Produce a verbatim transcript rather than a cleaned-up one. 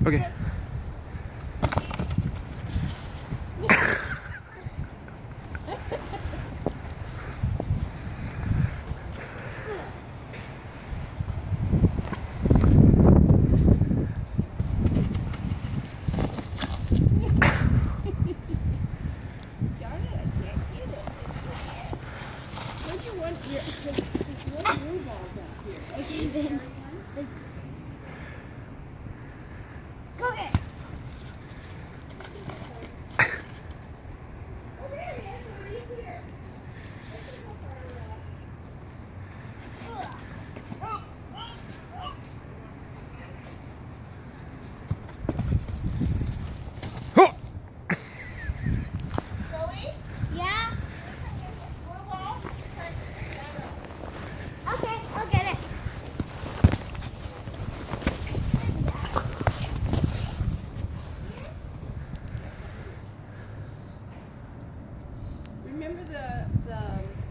Okay. Okay, then. Go get it. Oh, there he is. Right here. Chloe? Yeah? Okay, I'll get it. Remember the, the